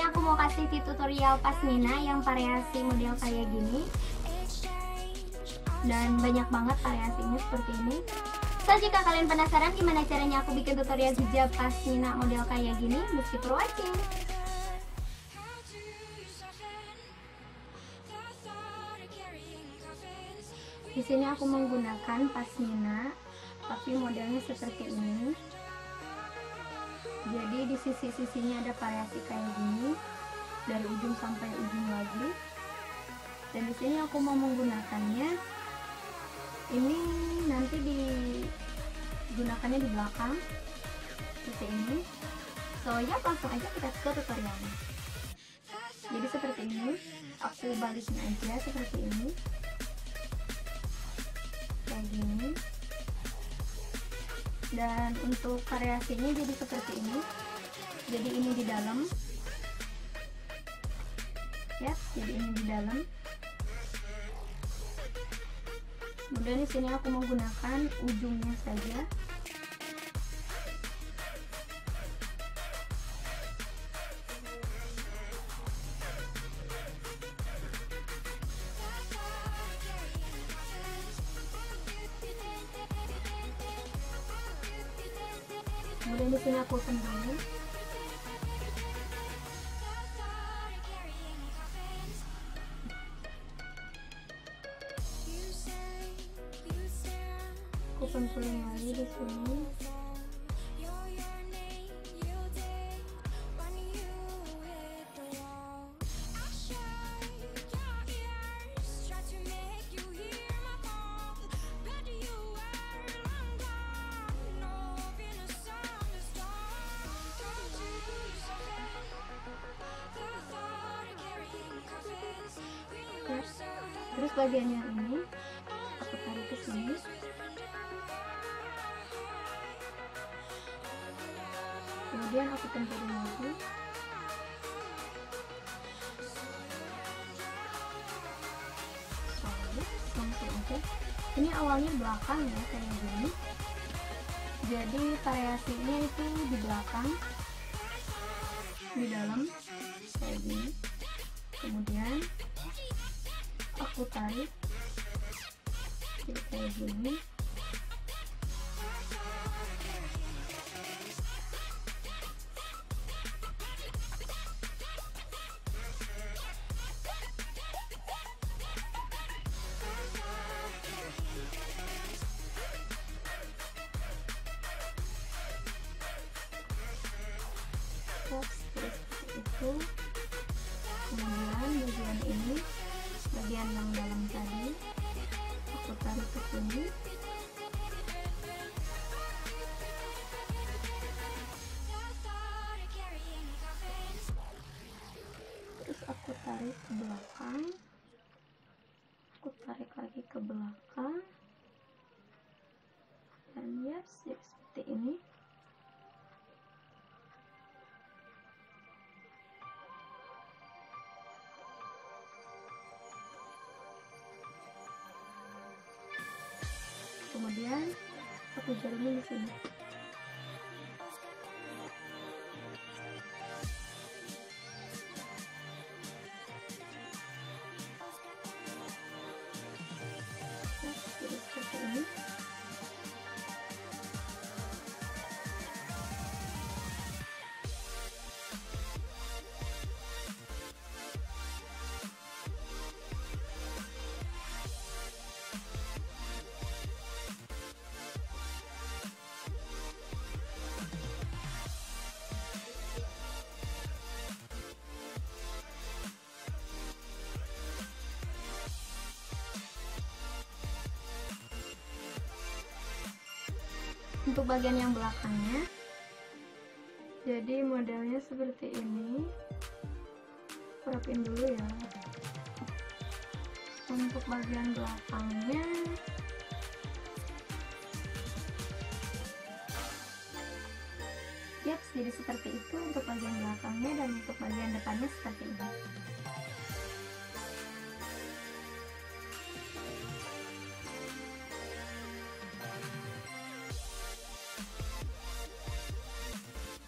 aku mau kasih tutorial pasmina yang variasi model kayak gini. Dan banyak banget variasinya seperti ini. So, jika kalian penasaran gimana caranya aku bikin tutorial hijab pasmina model kayak gini, mesti for watching. Di sini aku menggunakan pasmina, tapi modelnya seperti ini. Jadi di sisi-sisinya ada variasi kayak gini, dari ujung sampai ujung lagi. Dan di sini aku mau menggunakannya. Ini nanti digunakannya di belakang seperti ini. So ya, langsung aja kita ke tutorialnya. Jadi seperti ini, aku balikin aja seperti ini, kayak gini. Dan untuk variasinya jadi seperti ini. Jadi ini di dalam, ya. Jadi ini di dalam. Kemudian di sini aku menggunakan ujungnya saja. Kemudian di sini aku kendali. Aku pentulin lagi di sini. Terus bagian yang ini aku tarik ke sini. Kemudian aku tempelin lagi. Langsung aja. Ini awalnya belakang ya, kayak gini. Jadi variasinya itu di belakang, di dalam, kayak gini. Kemudian aku tarik jadi kayak gini. Terus itu. Kemudian bagian ini, bagian yang dalam tadi, aku tarik ke sini. Terus aku tarik ke belakang. Aku tarik lagi ke belakang. Dan ya, seperti ini. Kemudian aku jaringin di sini. Jadi seperti ini. Untuk bagian yang belakangnya, jadi modelnya seperti ini. Rapin dulu ya. Untuk bagian belakangnya, yap, jadi seperti itu untuk bagian belakangnya. Dan untuk bagian depannya seperti ini.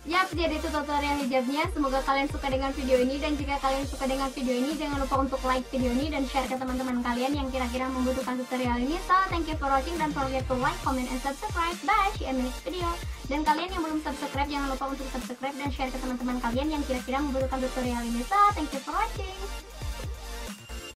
Yap, jadi itu tutorial hijabnya. Semoga kalian suka dengan video ini, dan jika kalian suka dengan video ini, jangan lupa untuk like video ini dan share ke teman-teman kalian yang kira-kira membutuhkan tutorial ini. So, thank you for watching, dan forget to like, comment, and subscribe. Bye, see you in the next video. Dan kalian yang belum subscribe, jangan lupa untuk subscribe dan share ke teman-teman kalian yang kira-kira membutuhkan tutorial ini. So, thank you for watching.